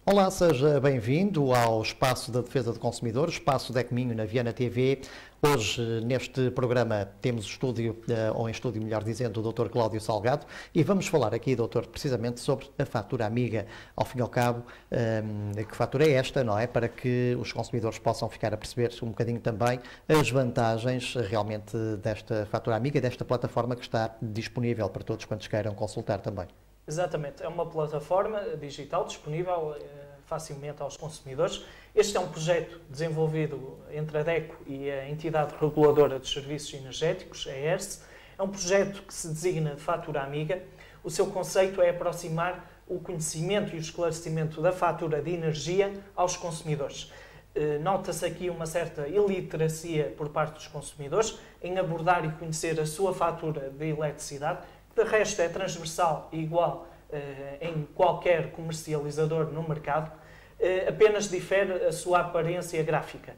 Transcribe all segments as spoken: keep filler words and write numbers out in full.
Olá, seja bem-vindo ao Espaço da Defesa do Consumidor, Espaço DECO Minho na Viana T V. Hoje, neste programa, temos o estúdio, ou em estúdio, melhor dizendo, o doutor Cláudio Salgado, e vamos falar aqui, doutor, precisamente sobre a fatura amiga. Ao fim e ao cabo, um, que fatura é esta, não é? Para que os consumidores possam ficar a perceber um bocadinho também as vantagens realmente desta fatura amiga, desta plataforma que está disponível para todos quantos queiram consultar também. Exatamente, é uma plataforma digital disponível eh, facilmente aos consumidores. Este é um projeto desenvolvido entre a DECO e a Entidade Reguladora dos Serviços Energéticos, a ERSE. É um projeto que se designa de fatura amiga. O seu conceito é aproximar o conhecimento e o esclarecimento da fatura de energia aos consumidores. Eh, Nota-se aqui uma certa iliteracia por parte dos consumidores em abordar e conhecer a sua fatura de eletricidade. De resto, é transversal e igual eh, em qualquer comercializador no mercado, eh, apenas difere a sua aparência gráfica,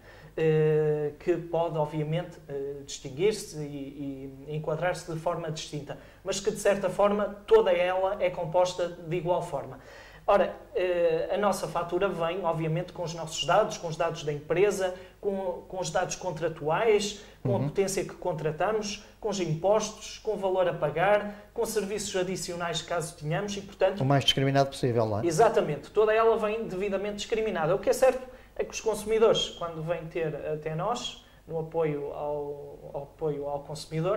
eh, que pode, obviamente, eh, distinguir-se e, e enquadrar-se de forma distinta, mas que, de certa forma, toda ela é composta de igual forma. Ora, a nossa fatura vem, obviamente, com os nossos dados, com os dados da empresa, com, com os dados contratuais, com uhum. a potência que contratamos, com os impostos, com o valor a pagar, com serviços adicionais caso tenhamos e, portanto... O mais discriminado possível, não é? Exatamente. Toda ela vem devidamente discriminada. O que é certo é que os consumidores, quando vêm ter até nós, no apoio ao, ao apoio ao consumidor,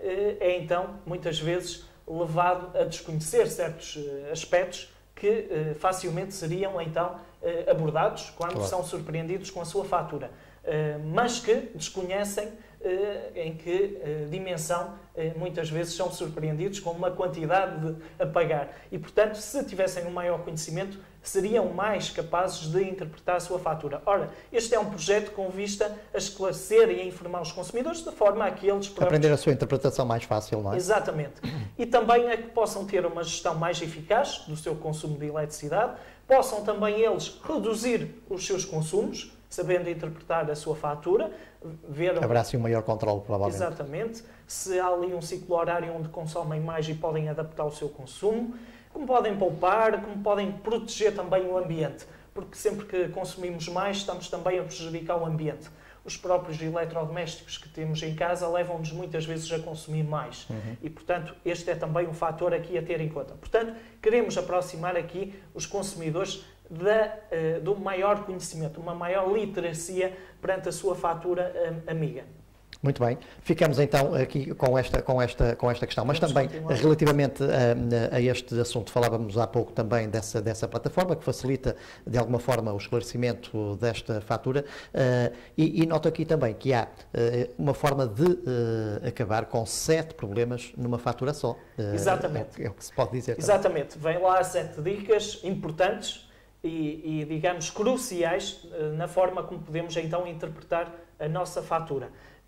é então, muitas vezes, levado a desconhecer certos aspectos que eh, facilmente seriam, então, eh, abordados quando claro. são surpreendidos com a sua fatura, eh, mas que desconhecem eh, em que eh, dimensão eh, muitas vezes são surpreendidos com uma quantidade de, a pagar. E, portanto, se tivessem um maior conhecimento, seriam mais capazes de interpretar a sua fatura. Ora, este é um projeto com vista a esclarecer e a informar os consumidores de forma a que eles próprios... Aprender a sua interpretação mais fácil, não é? Exatamente. E também a que possam ter uma gestão mais eficaz do seu consumo de eletricidade, possam também eles reduzir os seus consumos, sabendo interpretar a sua fatura, ver... Haverá assim um maior controle, provavelmente. Exatamente. Se há ali um ciclo horário onde consomem mais e podem adaptar o seu consumo, como podem poupar, como podem proteger também o ambiente, porque sempre que consumimos mais, estamos também a prejudicar o ambiente. Os próprios eletrodomésticos que temos em casa levam-nos muitas vezes a consumir mais. Uhum. E, portanto, este é também um fator aqui a ter em conta. Portanto, queremos aproximar aqui os consumidores da, uh, do maior conhecimento, uma maior literacia perante a sua fatura uh, amiga. Muito bem. Ficamos então aqui com esta, com esta, com esta questão. Mas Vamos também, continuar. relativamente a, a este assunto, falávamos há pouco também dessa, dessa plataforma que facilita, de alguma forma, o esclarecimento desta fatura. Uh, e, e noto aqui também que há uh, uma forma de uh, acabar com sete problemas numa fatura só. Uh, Exatamente. É, é o que se pode dizer. Exatamente. Vem lá sete dicas importantes e, e digamos, cruciais uh, na forma como podemos, então, interpretar a nossa fatura.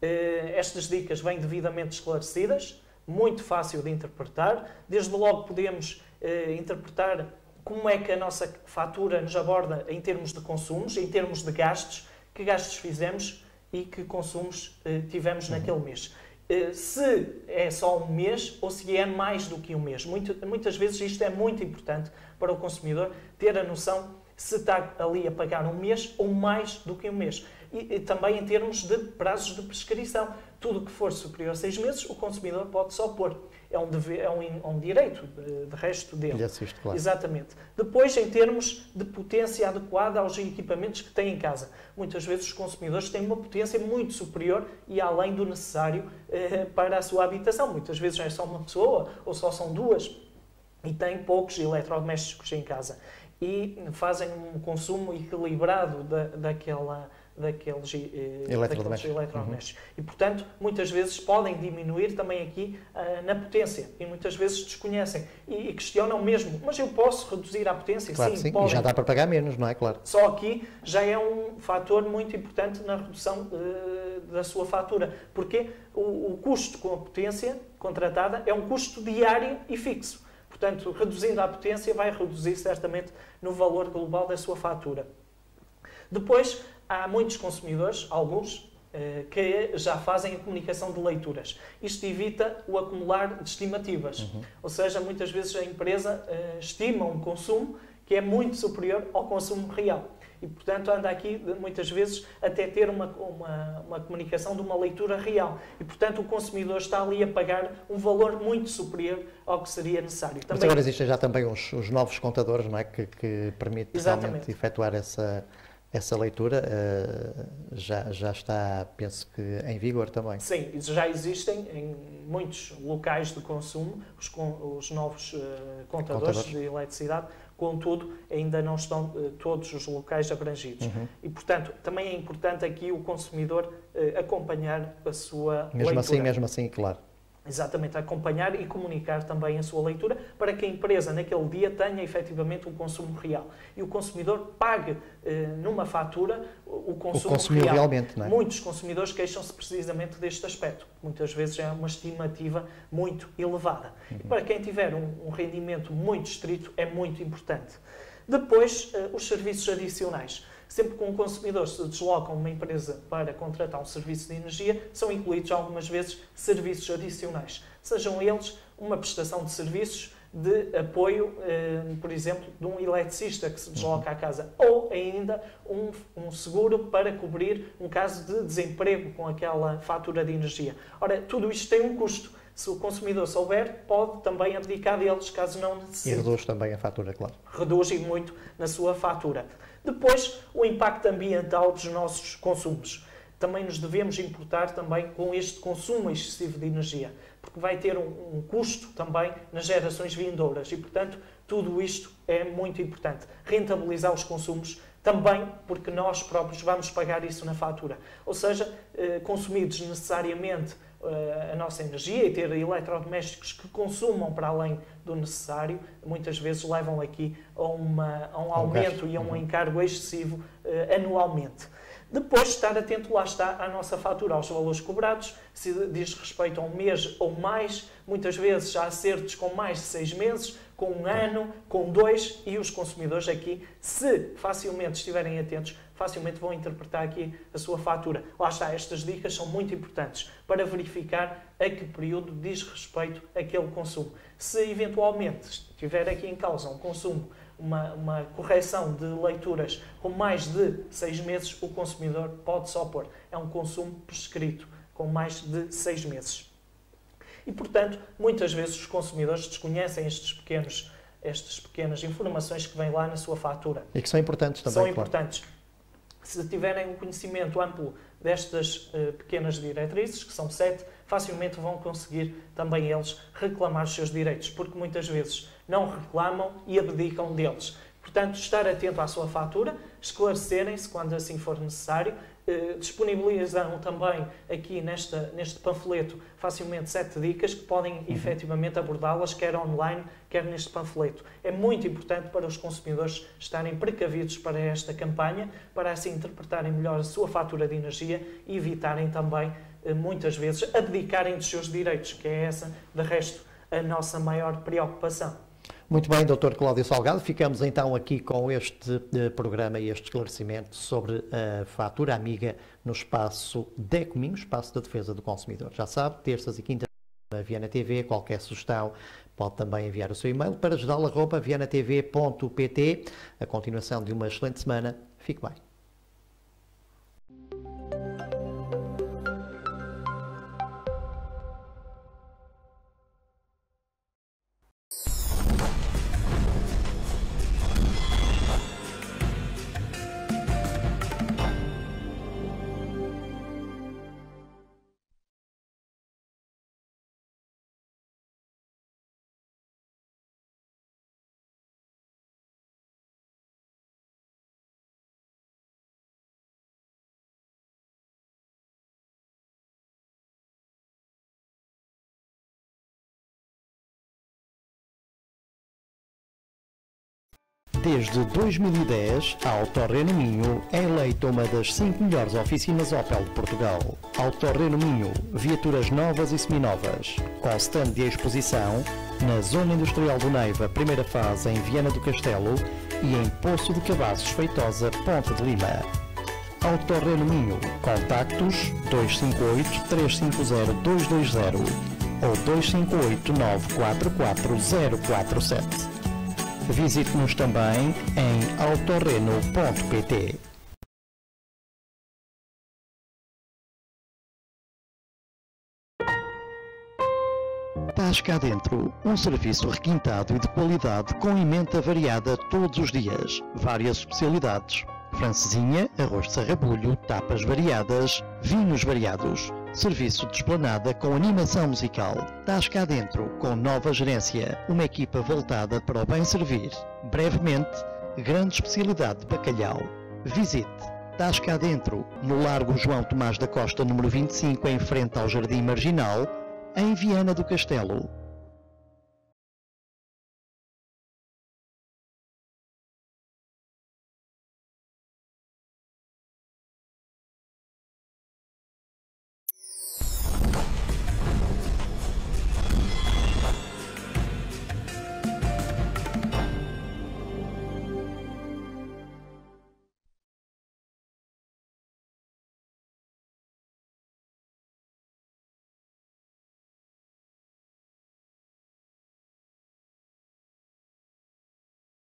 Estas dicas vêm devidamente esclarecidas, muito fácil de interpretar. Desde logo podemos eh, interpretar como é que a nossa fatura nos aborda em termos de consumos, em termos de gastos, que gastos fizemos e que consumos eh, tivemos uhum. naquele mês. Eh, se é só um mês ou se é mais do que um mês. Muito, muitas vezes isto é muito importante para o consumidor ter a noção se está ali a pagar um mês ou mais do que um mês. E, e também em termos de prazos de prescrição. Tudo que for superior a seis meses, o consumidor pode só pôr. É um, dever, é um, é um direito de, de resto dele. Ele assiste, claro. Exatamente. Depois, em termos de potência adequada aos equipamentos que têm em casa. Muitas vezes os consumidores têm uma potência muito superior e além do necessário eh, para a sua habitação. Muitas vezes é só uma pessoa ou só são duas e têm poucos eletrodomésticos em casa. E fazem um consumo equilibrado da, daquela, daqueles, eh, eletrodomésticos. daqueles eletrodomésticos. Uhum. E, portanto, muitas vezes podem diminuir também aqui uh, na potência. E muitas vezes desconhecem. E, e questionam mesmo, mas eu posso reduzir a potência? Claro, sim, sim. podem. E já dá para pagar menos, não é? Claro. Só aqui já é um fator muito importante na redução uh, da sua fatura. Porque o, o custo com a potência contratada é um custo diário e fixo. Portanto, reduzindo a potência, vai reduzir certamente no valor global da sua fatura. Depois, há muitos consumidores, alguns, que já fazem a comunicação de leituras. Isto evita o acumular de estimativas. Uhum. Ou seja, muitas vezes a empresa estima um consumo que é muito superior ao consumo real. E, portanto, anda aqui, muitas vezes, até ter uma, uma, uma comunicação de uma leitura real. E, portanto, o consumidor está ali a pagar um valor muito superior ao que seria necessário. Também... Mas agora existem já também os, os novos contadores, não é? Que, que permitem realmente efetuar essa, essa leitura. Uh, já, já está, penso que, em vigor também. Sim, já existem em muitos locais de consumo os, os novos uh, contadores, contadores de eletricidade. Contudo, ainda não estão uh, todos os locais abrangidos. Uhum. E, portanto, também é importante aqui o consumidor uh, acompanhar a sua mesmo leitura. assim, mesmo assim, claro. Exatamente, acompanhar e comunicar também a sua leitura para que a empresa, naquele dia, tenha efetivamente um consumo real. E o consumidor pague eh, numa fatura o consumo o real. Realmente, não é? Muitos consumidores queixam-se precisamente deste aspecto. Muitas vezes é uma estimativa muito elevada. Uhum. E para quem tiver um, um rendimento muito estrito, é muito importante. Depois, eh, os serviços adicionais. Sempre que um consumidor se desloca a uma empresa para contratar um serviço de energia, são incluídos algumas vezes serviços adicionais. Sejam eles uma prestação de serviços de apoio, eh, por exemplo, de um eletricista que se desloca à casa, ou ainda um, um seguro para cobrir um caso de desemprego com aquela fatura de energia. Ora, tudo isto tem um custo. Se o consumidor souber, pode também abdicar deles, caso não necessite. E reduz também a fatura, claro. Reduz e muito na sua fatura. Depois, o impacto ambiental dos nossos consumos. Também nos devemos importar também com este consumo excessivo de energia, porque vai ter um, um custo também nas gerações vindouras e, portanto, tudo isto é muito importante. Rentabilizar os consumos também porque nós próprios vamos pagar isso na fatura. Ou seja, eh, consumir desnecessariamente a nossa energia e ter eletrodomésticos que consumam para além do necessário, muitas vezes levam aqui a, uma, a um aumento e a um encargo excessivo uh, anualmente. Depois, estar atento, lá está, à nossa fatura, aos valores cobrados, se diz respeito a um mês ou mais, muitas vezes há acertos com mais de seis meses, com um ano, com dois, e os consumidores aqui, se facilmente estiverem atentos, facilmente vão interpretar aqui a sua fatura. Lá está, estas dicas são muito importantes para verificar a que período diz respeito aquele consumo. Se eventualmente estiver aqui em causa um consumo, uma, uma correção de leituras com mais de seis meses, o consumidor pode só pôr. É um consumo prescrito com mais de seis meses. E, portanto, muitas vezes os consumidores desconhecem estes pequenos, estas pequenas informações que vêm lá na sua fatura. E que são importantes também, São claro. importantes. Se tiverem um conhecimento amplo destas uh, pequenas diretrizes, que são sete, facilmente vão conseguir também eles reclamar os seus direitos, porque muitas vezes não reclamam e abdicam deles. Portanto, estar atento à sua fatura, esclarecerem-se quando assim for necessário, eh, disponibilizam também aqui nesta, neste panfleto facilmente sete dicas que podem uhum. efetivamente abordá-las, quer online, quer neste panfleto. É muito importante para os consumidores estarem precavidos para esta campanha, para assim interpretarem melhor a sua fatura de energia e evitarem também, eh, muitas vezes, abdicarem dos seus direitos, que é essa, de resto, a nossa maior preocupação. Muito bem, doutor Cláudio Salgado, ficamos então aqui com este uh, programa e este esclarecimento sobre a fatura amiga no espaço DECOMINHO, espaço da defesa do consumidor. Já sabe, terças e quintas na Viana T V, qualquer sugestão pode também enviar o seu e-mail para geral arroba viana t v ponto p t. A continuação de uma excelente semana. Fique bem. Desde dois mil e dez, a Autorreno Minho é eleita uma das cinco melhores oficinas Opel de Portugal. Autorreno Minho, viaturas novas e seminovas, com stand de exposição na Zona Industrial do Neiva, primeira fase em Viana do Castelo e em Poço de Cavazos, Feitosa, Ponte de Lima. Autorreno Minho, contactos dois cinco oito, três cinco zero, dois dois zero ou dois cinco oito, nove quatro quatro, zero quatro sete. Visite-nos também em autorreno ponto pt. Estás cá dentro, um serviço requintado e de qualidade com emenda variada todos os dias, várias especialidades, francesinha, arroz de sarrabulho, tapas variadas, vinhos variados, serviço de esplanada com animação musical. Estás cá dentro, com nova gerência, uma equipa voltada para o bem servir. Brevemente, grande especialidade de bacalhau. Visite. Estás cá dentro, no Largo João Tomás da Costa, número vinte e cinco, em frente ao Jardim Marginal, em Viana do Castelo.